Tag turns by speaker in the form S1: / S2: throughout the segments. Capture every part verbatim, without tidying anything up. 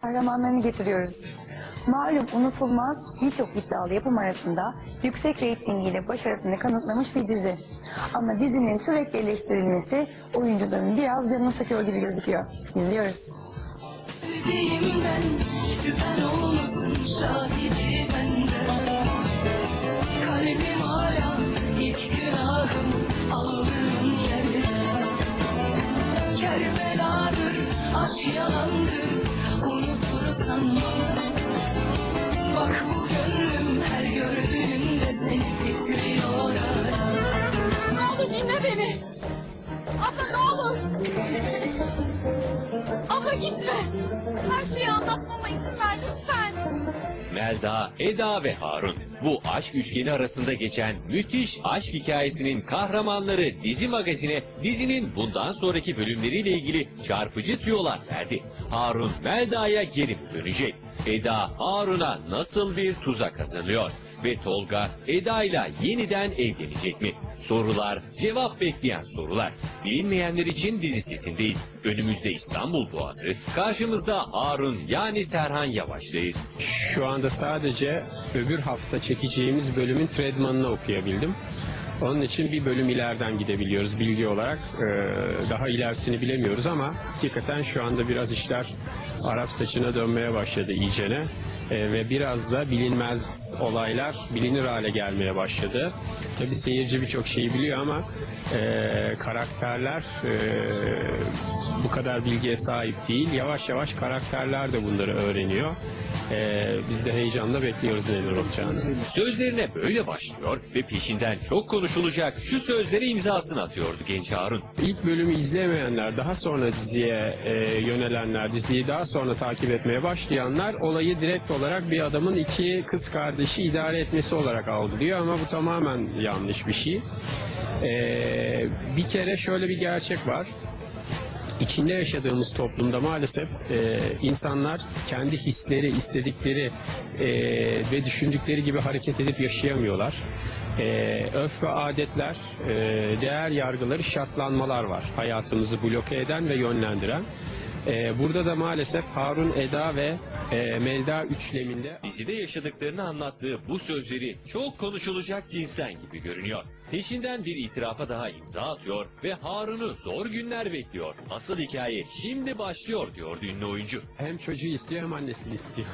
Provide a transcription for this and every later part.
S1: kahramanlarını getiriyoruz. Malum unutulmaz birçok iddialı yapım arasında yüksek reytingiyle başarısını kanıtlamış bir dizi. Ama dizinin sürekli eleştirilmesi oyuncuların biraz canını sıkıyor gibi gözüküyor. İzliyoruz.
S2: Sevdiğimden şüphen olmasın, şahidi bende. Kalbim hala ilk günahım aldığım yerde. Kerbeladır, aşk yalandır, unutur sanma. Bak bu gönlüm her gördüğümde seni titriyor hala.
S3: Ne olur dinle beni. Abla ne olur. Abla gitme. Her şeyi anlatmama izin ver lütfen.
S4: Melda, Eda ve Harun. Bu aşk üçgeni arasında geçen müthiş aşk hikayesinin kahramanları Dizi Magazin'e dizinin bundan sonraki bölümleriyle ilgili çarpıcı tüyolar verdi. Harun, Melda'ya geri mi dönecek? Eda, Harun'a nasıl bir tuzak hazırlıyor? Ve Tolga, Eda ile yeniden evlenecek mi? Sorular, cevap bekleyen sorular. Bilinmeyenler için dizi setindeyiz. Önümüzde İstanbul Boğazı, karşımızda Harun yani Serhan Yavaş'tayız.
S5: Şu anda sadece öbür hafta çekeceğimiz bölümün tredmanını okuyabildim. Onun için bir bölüm ileriden gidebiliyoruz bilgi olarak. Ee, daha ilerisini bilemiyoruz ama hakikaten şu anda biraz işler Arap saçına dönmeye başladı iyicene. Ee, ve biraz da bilinmez olaylar bilinir hale gelmeye başladı. Tabii seyirci birçok şeyi biliyor ama e, karakterler e, bu kadar bilgiye sahip değil. Yavaş yavaş karakterler de bunları öğreniyor. Ee, biz de heyecanla bekliyoruz neler olacağını.
S4: Sözlerine böyle başlıyor ve peşinden çok konuşulacak şu sözleri imzasını atıyordu genç Harun.
S5: İlk bölümü izleyemeyenler, daha sonra diziye e, yönelenler, diziyi daha sonra takip etmeye başlayanlar olayı direkt olarak bir adamın iki kız kardeşi idare etmesi olarak algılıyor ama bu tamamen yanlış bir şey. Ee, bir kere şöyle bir gerçek var. İçinde yaşadığımız toplumda maalesef e, insanlar kendi hisleri, istedikleri e, ve düşündükleri gibi hareket edip yaşayamıyorlar. E, örf ve adetler, e, değer yargıları, şartlanmalar var hayatımızı bloke eden ve yönlendiren. E, burada da maalesef Harun, Eda ve e, Melda üçleminde...
S4: Dizide yaşadıklarını anlattığı bu sözleri çok konuşulacak cinsten gibi görünüyor. Peşinden bir itirafa daha imza atıyor ve Harun'u zor günler bekliyor. Asıl hikaye şimdi başlıyor diyor ünlü oyuncu.
S5: Hem çocuğu istiyor hem annesini istiyor.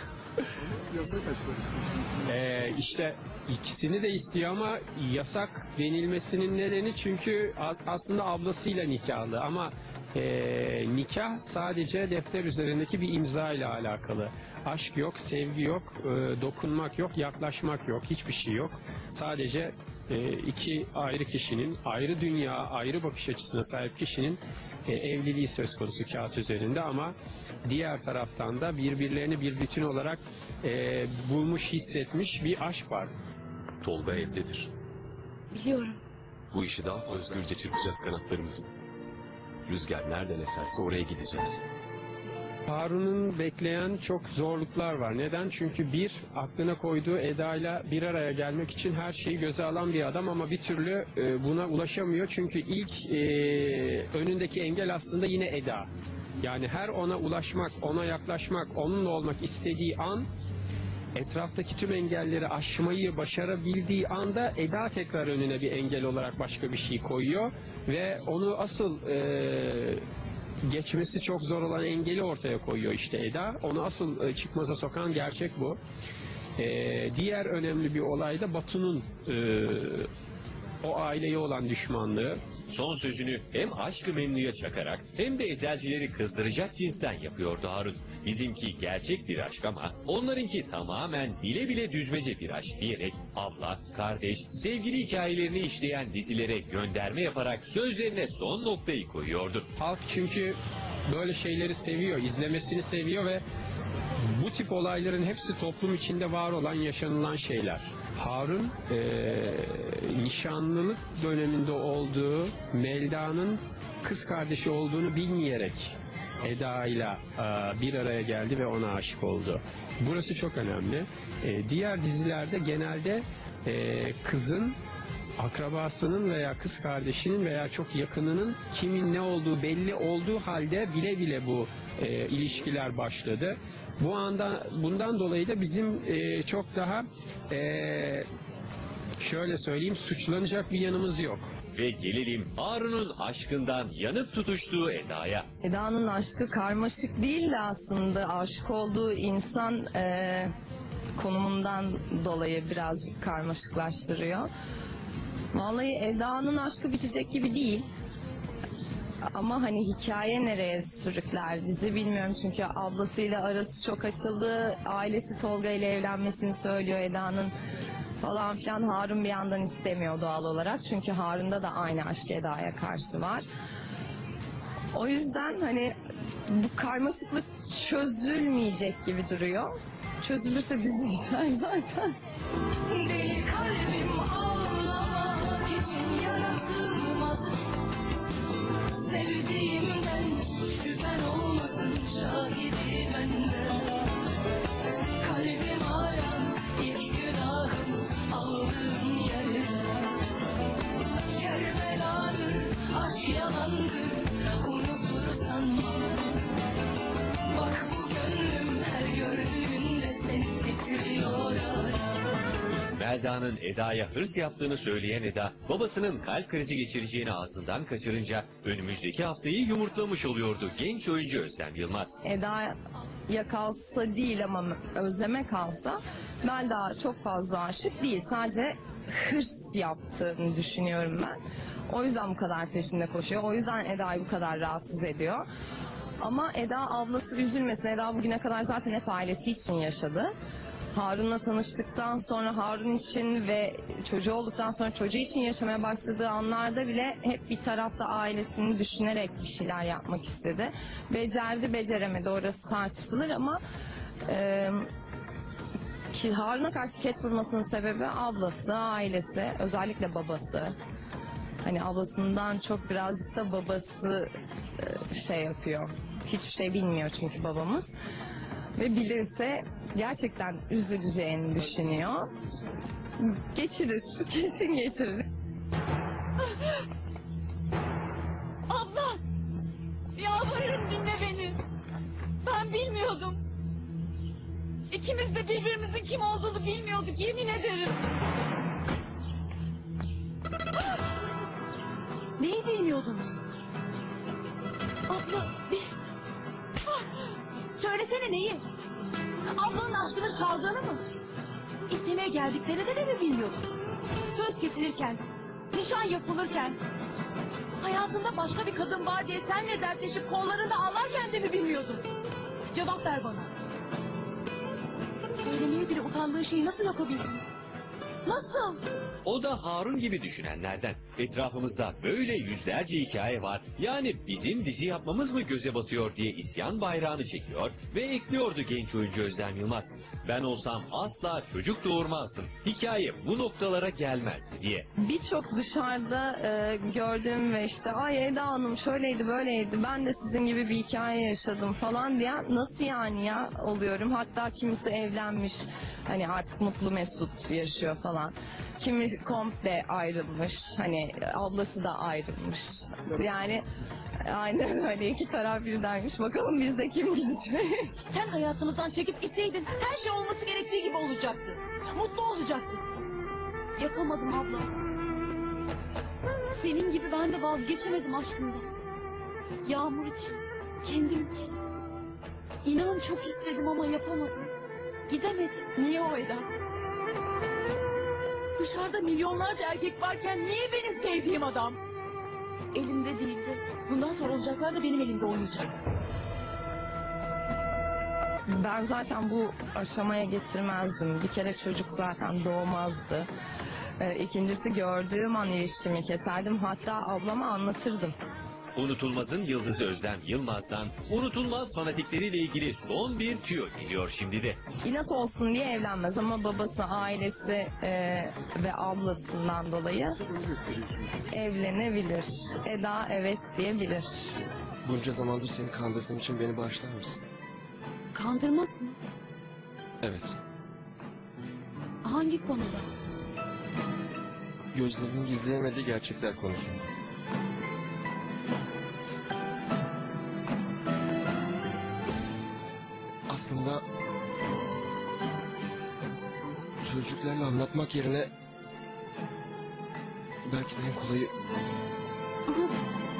S5: ee, işte ikisini de istiyor ama yasak denilmesinin nedeni çünkü aslında ablasıyla nikahlı ama e, nikah sadece defter üzerindeki bir imza ile alakalı. Aşk yok, sevgi yok, e, dokunmak yok, yaklaşmak yok, hiçbir şey yok. Sadece e, iki ayrı kişinin, ayrı dünya, ayrı bakış açısına sahip kişinin e, evliliği söz konusu kağıt üzerinde ama diğer taraftan da birbirlerini bir bütün olarak e, bulmuş, hissetmiş bir aşk var.
S6: Tolga evdedir.
S3: Biliyorum.
S6: Bu işi daha fazla özgürce çırpacağız kanatlarımızı. Rüzgar nereden eserse oraya gideceğiz.
S5: Harun'un bekleyen çok zorluklar var. Neden? Çünkü bir, aklına koyduğu Eda'yla bir araya gelmek için her şeyi göze alan bir adam ama bir türlü e, buna ulaşamıyor. Çünkü ilk e, önündeki engel aslında yine Eda. Yani her ona ulaşmak, ona yaklaşmak, onunla olmak istediği an, etraftaki tüm engelleri aşmayı başarabildiği anda Eda tekrar önüne bir engel olarak başka bir şey koyuyor ve onu asıl e, geçmesi çok zor olan engeli ortaya koyuyor işte Eda. Onu asıl e, çıkmaza sokan gerçek bu. E, diğer önemli bir olay da Batu'nun e, o aileye olan düşmanlığı.
S4: Son sözünü hem Aşk-ı Memnu'ya çakarak hem de ezelcileri kızdıracak cinsten yapıyordu Harun. Bizimki gerçek bir aşk ama onlarınki tamamen bile bile düzmece bir aşk diyerek abla, kardeş, sevgili hikayelerini işleyen dizilere gönderme yaparak sözlerine son noktayı koyuyordu.
S5: Halk çünkü böyle şeyleri seviyor, izlemesini seviyor ve bu tip olayların hepsi toplum içinde var olan, yaşanılan şeyler. Harun e, nişanlılık döneminde olduğu Melda'nın kız kardeşi olduğunu bilmeyerek Eda ile bir araya geldi ve ona aşık oldu. Burası çok önemli. E, diğer dizilerde genelde e, kızın akrabasının veya kız kardeşinin veya çok yakınının kimin ne olduğu belli olduğu halde bile bile bu e, ilişkiler başladı. Bu anda bundan dolayı da bizim e, çok daha e, şöyle söyleyeyim, suçlanacak bir yanımız yok.
S4: Ve gelelim Harun'un aşkından yanıp tutuştuğu Eda'ya.
S7: Eda'nın aşkı karmaşık değil de aslında aşık olduğu insan e, konumundan dolayı birazcık karmaşıklaştırıyor. Vallahi Eda'nın aşkı bitecek gibi değil. Ama hani hikaye nereye sürükler bizi bilmiyorum, çünkü ablasıyla arası çok açıldı. Ailesi Tolga ile evlenmesini söylüyor Eda'nın falan filan. Harun bir yandan istemiyor doğal olarak, çünkü Harun'da da aynı aşk Eda'ya karşı var. O yüzden hani bu karmaşıklık çözülmeyecek gibi duruyor. Çözülürse dizi biter zaten.
S2: Deli kalbim ağlamak için yaratılmaz. Sevdiğimden şüphen olmasın, şahidi bende. Kalbim hala ilk günahım aldığım yerde. Kerbeladır, aşk yalandır, unutur sanma. Bak bu gönlüm her gördüğünde seni titriyor hala.
S4: Melda'nın Eda'ya hırs yaptığını söyleyen Eda, babasının kalp krizi geçireceğini ağzından kaçırınca önümüzdeki haftayı yumurtlamış oluyordu genç oyuncu Özlem Yılmaz.
S7: Eda'ya kalsa değil ama Özlem'e kalsa Melda çok fazla aşık değil. Sadece hırs yaptığını düşünüyorum ben. O yüzden bu kadar peşinde koşuyor. O yüzden Eda'yı bu kadar rahatsız ediyor. Ama Eda ablası üzülmesin. Eda bugüne kadar zaten hep ailesi için yaşadı. Harun'la tanıştıktan sonra Harun için ve çocuğu olduktan sonra çocuğu için yaşamaya başladığı anlarda bile hep bir tarafta ailesini düşünerek bir şeyler yapmak istedi. Becerdi, beceremedi, orası tartışılır ama e, ki Harun'a karşı ket vurmasının sebebi ablası, ailesi, özellikle babası. Hani ablasından çok birazcık da babası e, şey yapıyor. Hiçbir şey bilmiyor çünkü babamız. Ve bilirse gerçekten üzüleceğini düşünüyor. Geçirir, kesin geçirir.
S3: Abla! Yalvarırım dinle beni. Ben bilmiyordum. İkimiz de birbirimizin kim olduğunu bilmiyorduk, yemin ederim.
S2: Neyi bilmiyordunuz?
S3: Abla biz...
S2: Söylesene neyi? Ablanın aşkını çaldığını mı? İstemeye geldiklerini de mi bilmiyordun? Söz kesilirken, nişan yapılırken, hayatında başka bir kadın var diye senle dertleşip kollarında ağlarken de mi bilmiyordun? Cevap ver bana. Söylemeye bile utandığın şeyi nasıl yapabildin? Nasıl?
S4: O da Harun gibi düşünenlerden. Etrafımızda böyle yüzlerce hikaye var. Yani bizim dizi yapmamız mı göze batıyor diye isyan bayrağını çekiyor ve ekliyordu genç oyuncu Özlem Yılmaz. Ben olsam asla çocuk doğurmazdım. Hikaye bu noktalara gelmezdi diye.
S7: Birçok dışarıda e, gördüğüm ve işte ay Eda Hanım şöyleydi böyleydi, ben de sizin gibi bir hikaye yaşadım falan diye, nasıl yani ya oluyorum. Hatta kimisi evlenmiş, hani artık mutlu mesut yaşıyor falan. Kimi komple ayrılmış, hani ablası da ayrılmış. Yani aynen öyle, iki taraf birdeymiş. Bakalım bizde kim gidecek?
S2: Sen hayatımızdan çekip gitseydin her şey olması gerektiği gibi olacaktı. Mutlu olacaktın.
S3: Yapamadım abla. Senin gibi ben de vazgeçemedim aşkımdan. Yağmur için, kendim için. İnan çok istedim ama yapamadım. Gidemedim.
S2: Niye o Eda? Dışarıda milyonlarca erkek varken niye benim sevdiğim adam?
S3: Elimde değildi.
S2: Bundan sonra olacaklar da benim elimde olmayacak.
S7: Ben zaten bu aşamaya getirmezdim. Bir kere çocuk zaten doğmazdı. Ee, ikincisi gördüğüm an ilişkimi keserdim. Hatta ablama anlatırdım.
S4: Unutulmaz'ın yıldızı Özlem Yılmaz'dan unutulmaz fanatikleriyle ilgili son bir tüyo geliyor şimdi de.
S7: İnat olsun diye evlenmez ama babası, ailesi e, ve ablasından dolayı evlenebilir. Eda evet diyebilir.
S8: Bunca zamandır seni kandırdığım için beni bağışlar mısın?
S3: Kandırmak mı?
S8: Evet.
S3: Hangi konuda?
S8: gözlerinin gizleyemediği gerçekler konusunda. Aslında sözcüklerle anlatmak yerine belki de en kolayı